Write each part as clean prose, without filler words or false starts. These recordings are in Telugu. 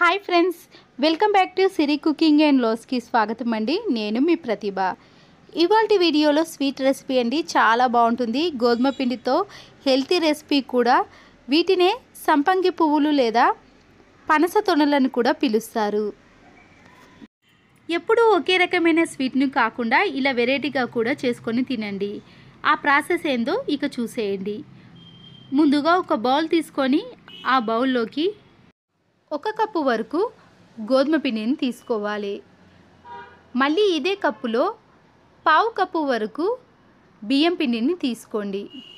Hi friends, welcome back to Siri cooking and లోస్కి స్వాగతం అండి. నేను మీ ప్రతిభ. ఇవాల్టి వీడియోలో స్వీట్ రెసిపీ అండి. చాలా బాగుంటుంది. గోధుమ పిండితో హెల్తీ రెసిపీ కూడా. వీటినే సంపంగి పువ్వులు లేదా పనస తొనలను కూడా పిలుస్తారు. ఎప్పుడూ ఒకే రకమైన స్వీట్ని కాకుండా ఇలా వెరైటీగా కూడా చేసుకొని తినండి. ఆ ప్రాసెస్ ఏందో ఇక చూసేయండి. ముందుగా ఒక బౌల్ తీసుకొని ఆ బౌల్లోకి 1 కప్పు వరకు గోధుమ పిండిని తీసుకోవాలి. మళ్ళీ ఇదే కప్పులో 1/2 కప్పు వరకు బియ్యం పిండిని తీసుకోండి.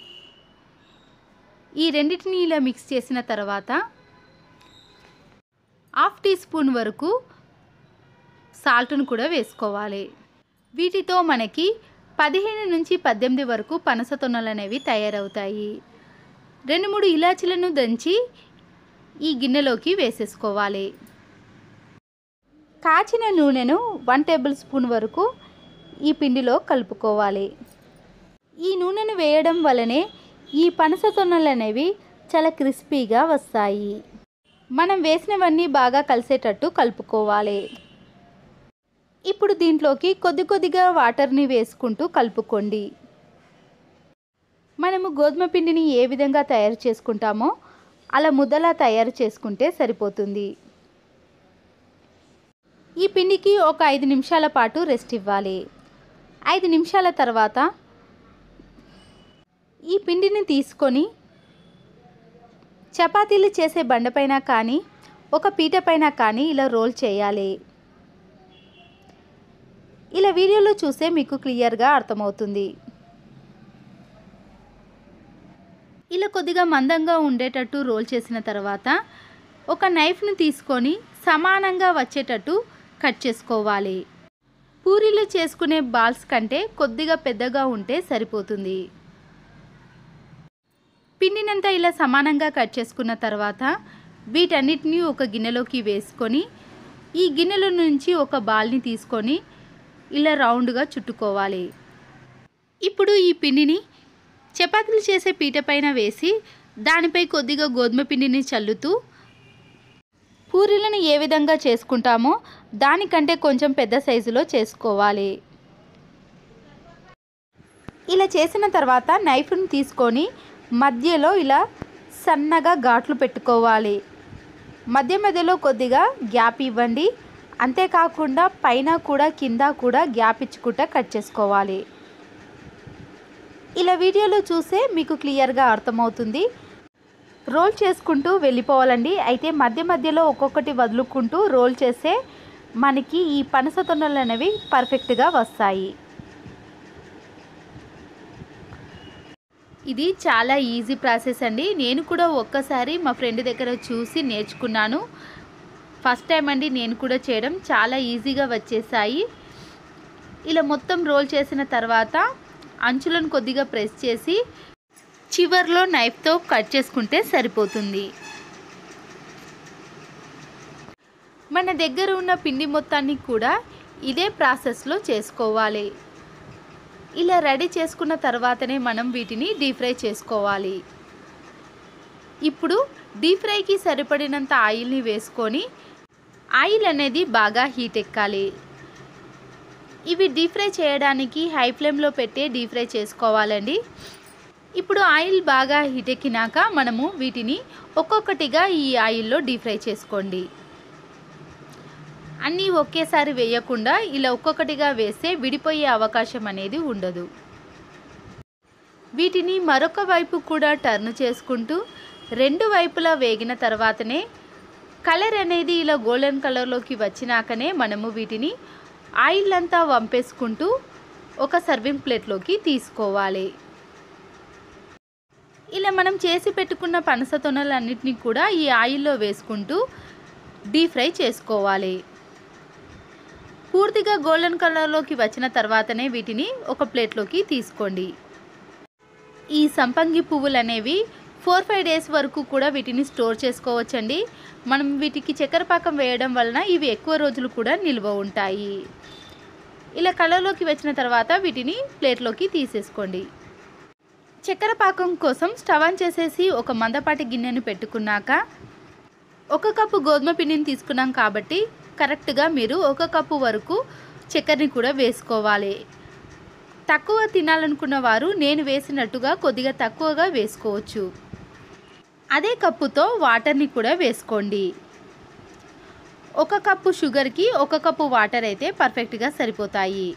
ఈ రెండింటిని ఇలా మిక్స్ చేసిన తర్వాత 1/2 టీ స్పూన్ వరకు సాల్ట్ను కూడా వేసుకోవాలి. వీటితో మనకి 15 నుంచి 18 వరకు పనస తొనలు అనేవి తయారవుతాయి. 2-3 ఇలాచీలను దంచి ఈ గిన్నెలోకి వేసేసుకోవాలి. కాచిన నూనెను 1 టేబుల్ స్పూన్ వరకు ఈ పిండిలో కలుపుకోవాలి. ఈ నూనెను వేయడం వల్లనే ఈ పనస తొనలు అనేవి చాలా క్రిస్పీగా వస్తాయి. మనం వేసినవన్నీ బాగా కలిసేటట్టు కలుపుకోవాలి. ఇప్పుడు దీంట్లోకి కొద్దిగా వాటర్ని వేసుకుంటూ కలుపుకోండి. మనము గోధుమ పిండిని ఏ విధంగా తయారు చేసుకుంటామో అలా ముద్దలా తయారు చేసుకుంటే సరిపోతుంది. ఈ పిండికి ఒక 5 నిమిషాల పాటు రెస్ట్ ఇవ్వాలి. 5 నిమిషాల తర్వాత ఈ పిండిని తీసుకొని చపాతీలు చేసే బండపైన కానీ ఒక పీట పైన కానీ ఇలా రోల్ చేయాలి. ఇలా వీడియోలో చూస్తే మీకు క్లియర్గా అర్థమవుతుంది. ఇలా కొద్దిగా మందంగా ఉండేటట్టు రోల్ చేసిన తర్వాత ఒక నైఫ్ని తీసుకొని సమానంగా వచ్చేటట్టు కట్ చేసుకోవాలి. పూరీలు చేసుకునే బాల్స్ కంటే కొద్దిగా పెద్దగా ఉంటే సరిపోతుంది. పిండినంతా ఇలా సమానంగా కట్ చేసుకున్న తర్వాత వీటన్నిటిని ఒక గిన్నెలోకి వేసుకొని ఈ గిన్నెలో నుంచి ఒక బాల్ని తీసుకొని ఇలా రౌండ్గా చుట్టుకోవాలి. ఇప్పుడు ఈ పిండిని చపాతీలు చేసే పీట పైన వేసి దానిపై కొద్దిగా గోధుమ పిండిని చల్లుతూ పూరీలను ఏ విధంగా చేసుకుంటామో దానికంటే కొంచెం పెద్ద సైజులో చేసుకోవాలి. ఇలా చేసిన తర్వాత నైఫ్ను తీసుకొని మధ్యలో ఇలా సన్నగా ఘాట్లు పెట్టుకోవాలి. మధ్యలో కొద్దిగా గ్యాప్ ఇవ్వండి. అంతేకాకుండా పైన కూడా కింద కూడా గ్యాప్ ఇచ్చుకుంటా కట్ చేసుకోవాలి. ఇలా వీడియోలో చూసే మీకు క్లియర్గా అర్థమవుతుంది. రోల్ చేసుకుంటూ వెళ్ళిపోవాలండి. అయితే మధ్యలో ఒక్కొక్కటి వదులుకుంటూ రోల్ చేస్తే మనకి ఈ పనస తొనలు అనేవి పర్ఫెక్ట్గా వస్తాయి. ఇది చాలా ఈజీ ప్రాసెస్ అండి. నేను కూడా ఒక్కసారి మా ఫ్రెండ్ దగ్గర చూసి నేర్చుకున్నాను. ఫస్ట్ టైం అండి నేను కూడా చేయడం. చాలా ఈజీగా వచ్చేసాయి. ఇలా మొత్తం రోల్ చేసిన తర్వాత అంచులను కొద్దిగా ప్రెస్ చేసి చివర్లో నైఫ్తో కట్ చేసుకుంటే సరిపోతుంది. మన దగ్గర ఉన్న పిండి మొత్తాన్ని కూడా ఇదే ప్రాసెస్లో చేసుకోవాలి. ఇలా రెడీ చేసుకున్న తర్వాతనే మనం వీటిని డీప్ ఫ్రై చేసుకోవాలి. ఇప్పుడు డీప్ ఫ్రైకి సరిపడినంత ఆయిల్ని వేసుకొని ఆయిల్ అనేది బాగా హీట్ ఎక్కాలి. ఇవి డీప్ ఫ్రై చేయడానికి హై ఫ్లేమ్లో పెట్టి డీప్ ఫ్రై చేసుకోవాలండి. ఇప్పుడు ఆయిల్ బాగా హీట్ ఎక్కినాక మనము వీటిని ఒక్కొక్కటిగా ఈ ఆయిల్లో డీప్ ఫ్రై చేసుకోండి. అన్నీ ఒకేసారి వేయకుండా ఇలా ఒక్కొక్కటిగా వేస్తే విడిపోయే అవకాశం అనేది ఉండదు. వీటిని మరొక వైపు కూడా టర్న్ చేసుకుంటూ 2 వైపులా వేగిన తర్వాతనే కలర్ అనేది ఇలా గోల్డెన్ కలర్లోకి వచ్చినాకనే మనము వీటిని ఆయిల్ అంతా వంపేసుకుంటూ ఒక సర్వింగ్ ప్లేట్లోకి తీసుకోవాలి. ఇలా మనం చేసి పెట్టుకున్న పనస తొనలన్నిటినీ కూడా ఈ ఆయిల్లో వేసుకుంటూ డీప్ ఫ్రై చేసుకోవాలి. పూర్తిగా గోల్డెన్ కలర్లోకి వచ్చిన తర్వాతనే వీటిని ఒక ప్లేట్లోకి తీసుకోండి. ఈ సంపంగి పువ్వులు అనేవి 4-5 డేస్ వరకు కూడా వీటిని స్టోర్ చేసుకోవచ్చండి. మనం వీటికి చక్కెర పాకం వేయడం వలన ఇవి ఎక్కువ రోజులు కూడా నిల్వ ఉంటాయి. ఇలా కలర్లోకి వచ్చిన తర్వాత వీటిని ప్లేట్లోకి తీసేసుకోండి. చక్కెర పాకం కోసం స్టవ్ ఆన్ చేసేసి ఒక మందపాటి గిన్నెను పెట్టుకున్నాక 1 కప్పు గోధుమ పిండిని తీసుకున్నాం కాబట్టి కరెక్ట్గా మీరు 1 కప్పు వరకు చక్కెరని కూడా వేసుకోవాలి. తక్కువ తినాలనుకున్న వారు నేను వేసినట్టుగా కొద్దిగా తక్కువగా వేసుకోవచ్చు. అదే కప్పుతో వాటర్ని కూడా వేసుకోండి. 1 కప్పు షుగర్కి 1 కప్పు వాటర్ అయితే పర్ఫెక్ట్గా సరిపోతాయి.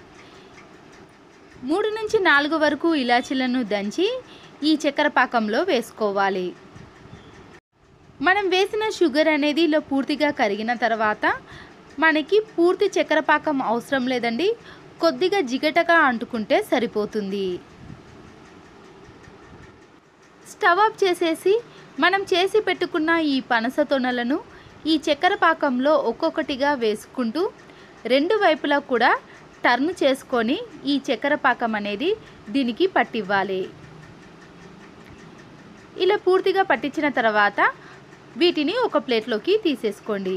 3 నుంచి 4 వరకు ఇలాచీలను దంచి ఈ చక్కెర పాకంలో వేసుకోవాలి. మనం వేసిన షుగర్ అనేది ఇలా పూర్తిగా కరిగిన తర్వాత మనకి పూర్తి చక్కెర పాకం అవసరం లేదండి, కొద్దిగా జిగటగా అంటుకుంటే సరిపోతుంది. స్టవ్ ఆఫ్ చేసేసి మనం చేసి పెట్టుకున్న ఈ పనస తొనలను ఈ చక్కెర పాకంలో ఒక్కొక్కటిగా వేసుకుంటూ 2 వైపులా కూడా టర్న్ చేసుకొని ఈ చక్కెర పాకం అనేది దీనికి పట్టివ్వాలి. ఇలా పూర్తిగా పట్టించిన తర్వాత వీటిని ఒక ప్లేట్లోకి తీసేసుకోండి.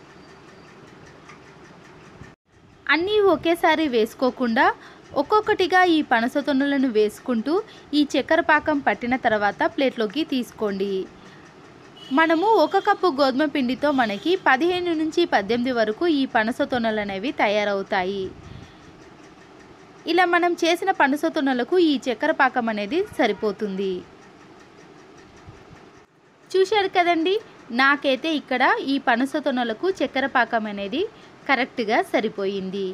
అన్నీ ఒకేసారి వేసుకోకుండా ఒక్కొక్కటిగా ఈ పనస తొనలను వేసుకుంటూ ఈ చక్కెర పాకం పట్టిన తర్వాత ప్లేట్లోకి తీసుకోండి. మనము 1 కప్పు గోధుమ పిండితో మనకి 15 నుంచి 18 వరకు ఈ పనస తొనలు అనేవి తయారవుతాయి. ఇలా మనం చేసిన పనస తొనలకు ఈ చక్కెర పాకం అనేది సరిపోతుంది. చూశారు కదండి, నాకైతే ఇక్కడ ఈ పనస తొనలకు చక్కెర పాకం అనేది కరెక్ట్గా సరిపోయింది.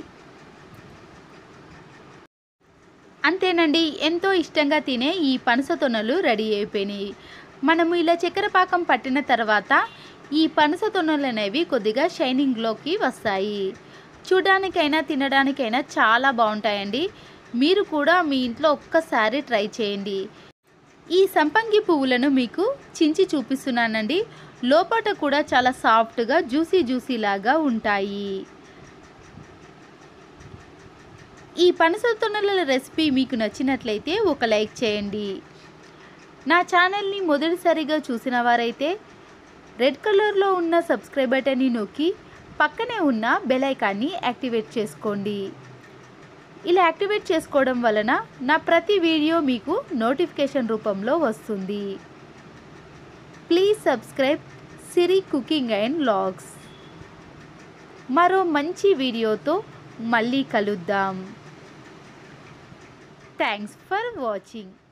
అంతేనండి, ఎంతో ఇష్టంగా తినే ఈ పనస తొనలు రెడీ అయిపోయినాయి. మనము ఇలా చక్కెర పాకం పట్టిన తర్వాత ఈ పనస తొనలు అనేవి కొద్దిగా షైనింగ్లోకి వస్తాయి. చూడడానికైనా తినడానికైనా చాలా బాగుంటాయండి. మీరు కూడా మీ ఇంట్లో ఒక్కసారి ట్రై చేయండి. ఈ సంపంగి పువ్వులను మీకు చించి చూపిస్తున్నానండి. లోపట కూడా చాలా సాఫ్ట్గా జ్యూసీ లాగా ఉంటాయి. ఈ పనస తొనల రెసిపీ మీకు నచ్చినట్లయితే ఒక లైక్ చేయండి. నా ఛానల్ని మొదటిసారిగా చూసిన వారైతే రెడ్ కలర్లో ఉన్న సబ్స్క్రైబ్ బటన్ని నొక్కి పక్కనే ఉన్న బెల్ ఐకాన్ని యాక్టివేట్ చేసుకోండి. ఇలా యాక్టివేట్ చేసుకోవడం వలన నా ప్రతి వీడియో మీకు నోటిఫికేషన్ రూపంలో వస్తుంది. Please subscribe Siri cooking and vlogs. మరో మంచి వీడియోతో మళ్ళీ కలుద్దాం. Thanks for watching.